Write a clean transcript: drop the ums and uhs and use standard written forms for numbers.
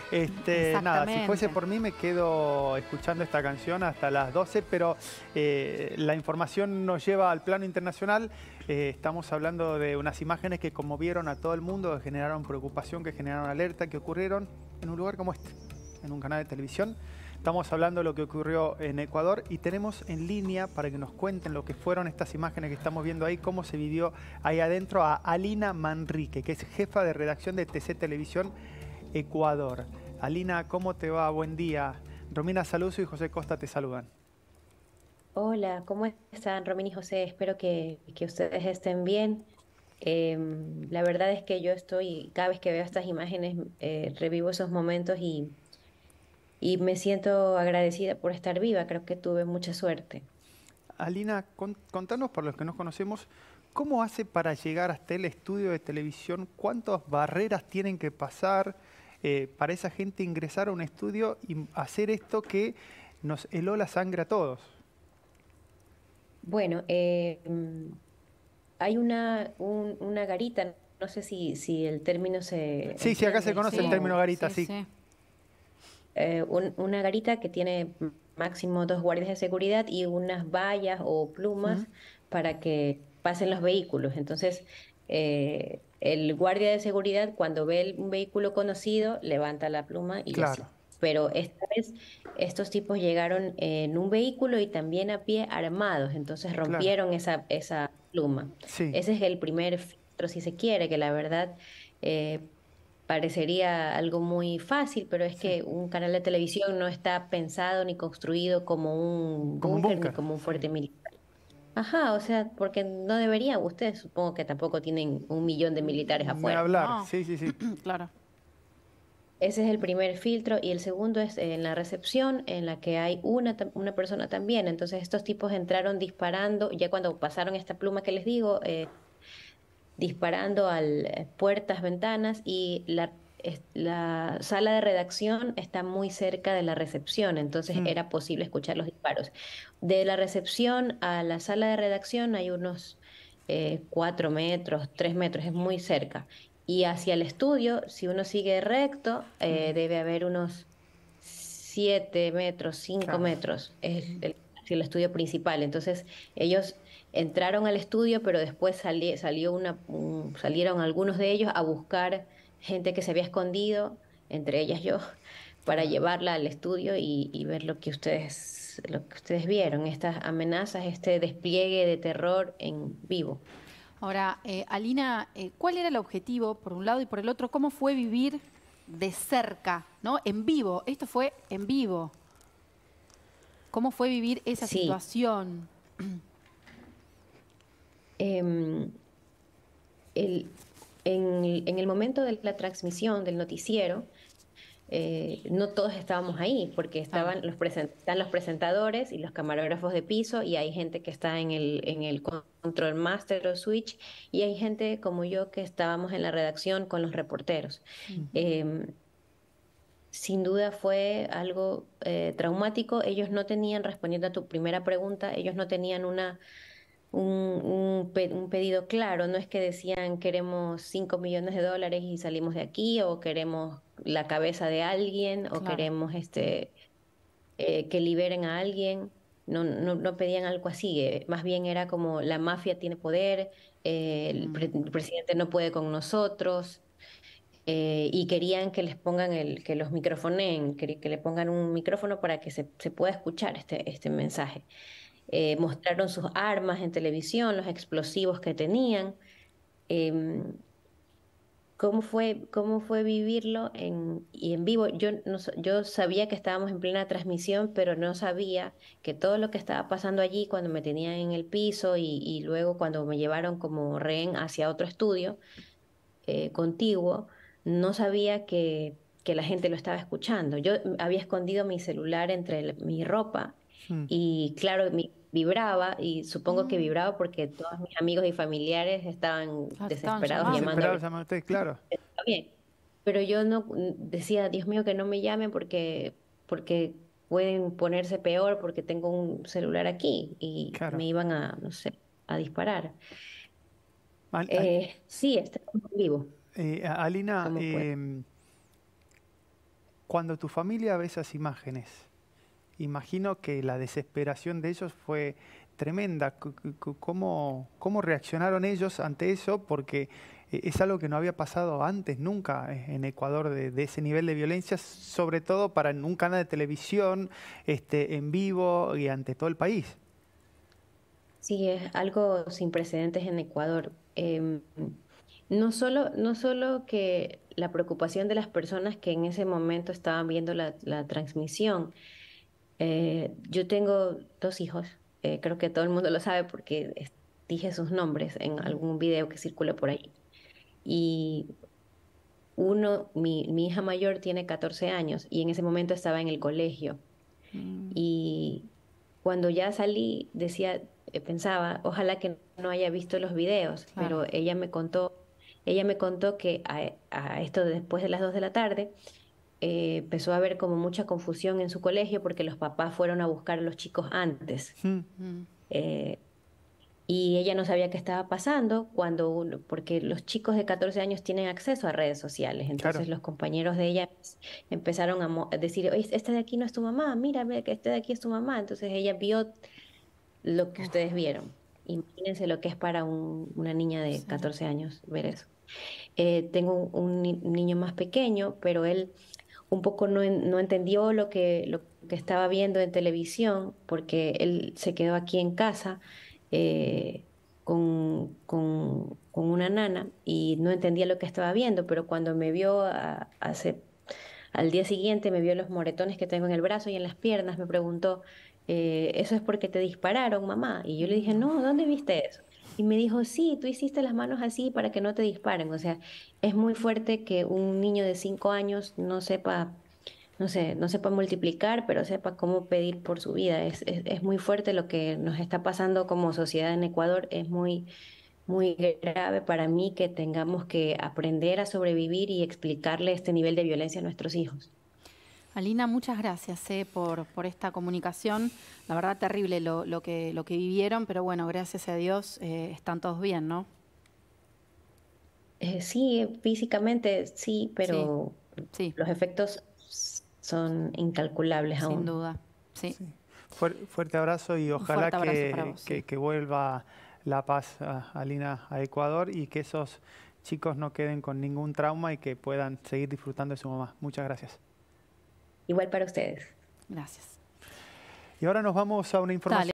Nada, si fuese Exactamente. por mí me quedo escuchando esta canción hasta las 12, pero la información nos lleva al plano internacional. Estamos hablando de unas imágenes que conmovieron a todo el mundo, que generaron preocupación, que generaron alerta, que ocurrieron en un lugar como este, en un canal de televisión. Estamos hablando de lo que ocurrió en Ecuador y tenemos en línea para que nos cuenten lo que fueron estas imágenes que estamos viendo ahí, cómo se vivió ahí adentro a Alina Manrique, que es jefa de redacción de TC Televisión Ecuador. Alina, ¿cómo te va? Buen día. Romina Saluso y José Costa te saludan. Hola, ¿cómo están, Romín y José? Espero que ustedes estén bien. La verdad es que yo estoy, cada vez que veo estas imágenes, revivo esos momentos y me siento agradecida por estar viva. Creo que tuve mucha suerte. Alina, contanos, por los que nos conocemos, ¿cómo hace para llegar hasta el estudio de televisión? ¿Cuántas barreras tienen que pasar para esa gente ingresar a un estudio y hacer esto que nos heló la sangre a todos? Bueno, hay una garita, no sé si el término se Sí, sí, acá se entiende, es conoce el Sí, término como garita, sí, sí. sí. una garita que tiene máximo dos guardias de seguridad y unas vallas o Mm, plumas para que pasen los vehículos. Entonces, el guardia de seguridad, cuando ve un vehículo conocido, levanta la pluma y claro, así. Pero esta vez estos tipos llegaron en un vehículo y también a pie armados, entonces claro. rompieron esa pluma. Sí, Ese es el primer filtro, si se quiere, que la verdad eh, parecería algo muy fácil, pero es sí. que un canal de televisión no está pensado ni construido como un Como un búnker ni búnker, como un sí. fuerte militar. Ajá, o sea, porque no debería, ustedes supongo que tampoco tienen 1 millón de militares Ni afuera. hablar, No, sí, sí, sí. claro. Ese es el primer filtro y el segundo es en la recepción en la que hay una persona también. Entonces estos tipos entraron disparando, ya cuando pasaron esta pluma que les digo, disparando a puertas, ventanas y la sala de redacción está muy cerca de la recepción, entonces Mm, era posible escuchar los disparos. De la recepción a la sala de redacción hay unos 4 metros, 3 metros, es muy cerca. Y hacia el estudio, si uno sigue recto, ujú, debe haber unos 7 metros, cinco claro. metros, hacia el estudio principal. Entonces, ellos entraron al estudio, pero después salieron algunos de ellos a buscar gente que se había escondido, entre ellas yo, para Claro. llevarla al estudio y ver lo que ustedes vieron, estas amenazas, este despliegue de terror en vivo. Ahora, Alina, ¿cuál era el objetivo por un lado y por el otro? ¿Cómo fue vivir de cerca, ¿no? En vivo. Esto fue en vivo. ¿Cómo fue vivir esa Sí, situación? em, el, en el momento de la transmisión del noticiero, no todos estábamos ahí, porque Ah, están los presentadores y los camarógrafos de piso, y hay gente que está en el control master o switch, y hay gente como yo que estábamos en la redacción con los reporteros. Ujú, Em, Sin duda fue algo traumático. Ellos no tenían, respondiendo a tu primera pregunta, ellos no tenían un pedido claro. No es que decían queremos 5 millones de dólares y salimos de aquí, o queremos la cabeza de alguien, o claro. queremos que liberen a alguien. No, no, no pedían algo así. Más bien era como la mafia tiene poder, Mm. el presidente no puede con nosotros. Y querían que les pongan que los microfoneen, que le pongan un micrófono para que se pueda escuchar este mensaje. Mostraron sus armas en televisión, los explosivos que tenían. Em, ¿Cómo fue vivirlo y en vivo? Yo, no, yo sabía que estábamos en plena transmisión, pero no sabía que todo lo que estaba pasando allí cuando me tenían en el piso y luego cuando me llevaron como rehén hacia otro estudio contiguo, no sabía que la gente lo estaba escuchando. Yo había escondido mi celular entre mi ropa mm. y claro, vibraba y supongo que Mm. vibraba porque todos mis amigos y familiares estaban Claro, te estaban desesperados llamando a Desesperado ver llaman ustedes, claro. si estaba bien. Pero yo no decía, Dios mío, que no me llamen porque pueden ponerse peor porque tengo un celular aquí y Claro. me iban a, no sé, a disparar. Al- al- Sí, estábamos en vivo, Alina, como fue. Cuando tu familia ve esas imágenes, imagino que la desesperación de ellos fue tremenda. ¿Cómo reaccionaron ellos ante eso? Porque es algo que no había pasado antes, nunca en Ecuador, de ese nivel de violencia, sobre todo para un canal de televisión en vivo y ante todo el país. Sí, es algo sin precedentes en Ecuador. No solo que la preocupación de las personas que en ese momento estaban viendo la transmisión. Yo tengo dos hijos, creo que todo el mundo lo sabe porque dije sus nombres en Mm, algún video que circula por ahí. Y mi hija mayor tiene 14 años y en ese momento estaba en el colegio. Mm, Y cuando ya salí, pensaba, ojalá que no haya visto los videos, claro. pero ella me contó que a esto de después de las 2 de la tarde, empezó a haber como mucha confusión en su colegio porque los papás fueron a buscar a los chicos antes. mm, Mm, Eh, y ella no sabía qué estaba pasando porque los chicos de 14 años tienen acceso a redes sociales. claro. Entonces los compañeros de ella empezaron a decir, oye, este de aquí no es tu mamá, mira que este de aquí es tu mamá. Entonces ella vio lo que uf, ustedes vieron. Imagínense lo que es para una niña de sí. 14 años ver eso. Tengo un niño más pequeño, pero él un poco no entendió lo que estaba viendo en televisión, porque él se quedó aquí en casa con una nana y no entendía lo que estaba viendo, pero cuando me vio al día siguiente, me vio los moretones que tengo en el brazo y en las piernas, me preguntó, ¿eso es porque te dispararon, mamá? Y yo le dije, Mm. no, ¿dónde viste eso? Y me dijo, sí, tú hiciste las manos así para que no te disparen. O sea, es muy fuerte que un niño de 5 años no sepa, no sé, no sepa multiplicar, pero sepa cómo pedir por su vida. Es muy fuerte lo que nos está pasando como sociedad en Ecuador. Es muy grave para mí que tengamos que aprender a sobrevivir y explicarle este nivel de violencia a nuestros hijos. Alina, muchas gracias por esta comunicación. La verdad, terrible lo que vivieron, pero bueno, gracias a Dios están todos bien, ¿no? Sí, físicamente sí, Sí, pero sí, los efectos son incalculables sin aún. duda. Sí, Sí. Fuerte abrazo y un ojalá fuerte abrazo para vos, sí. que vuelva la paz, Alina, a Ecuador y que esos chicos no queden con ningún trauma y que puedan seguir disfrutando de su mamá. Muchas gracias. Igual para ustedes. Gracias. Y ahora nos vamos a una información. Dale.